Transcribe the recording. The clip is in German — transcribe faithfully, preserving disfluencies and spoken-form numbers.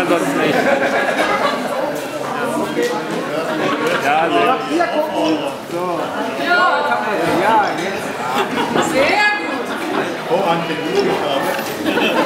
oder sonst nicht. Ja, sehr. Hier gucken. So. Ja, jetzt. Sehr gut. Oh, an den